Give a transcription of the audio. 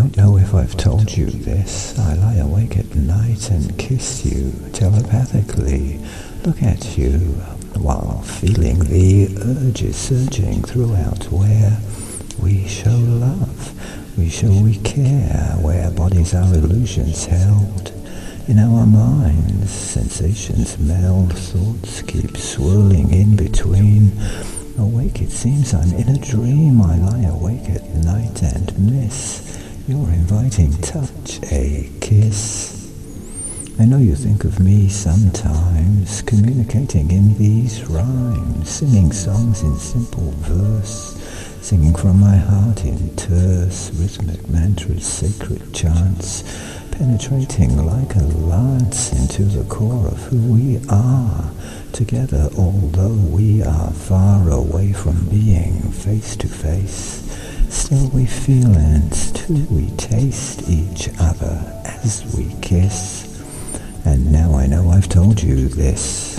don't know if I've told you this. I lie awake at night and kiss you telepathically, look at you, while feeling the urges surging throughout where we show love, we show we care, where bodies are illusions held. In our minds, sensations meld, thoughts keep swirling in between. Awake, it seems I'm in a dream. I lie awake at night and miss your inviting touch, a kiss. I know you think of me sometimes, communicating in these rhymes, singing songs in simple verse, singing from my heart in terse, rhythmic mantras, sacred chants, penetrating like a lance into the core of who we are. Together, although we are far away from being face to face, still we feel and still we taste each other as we kiss. And now I know I've told you this.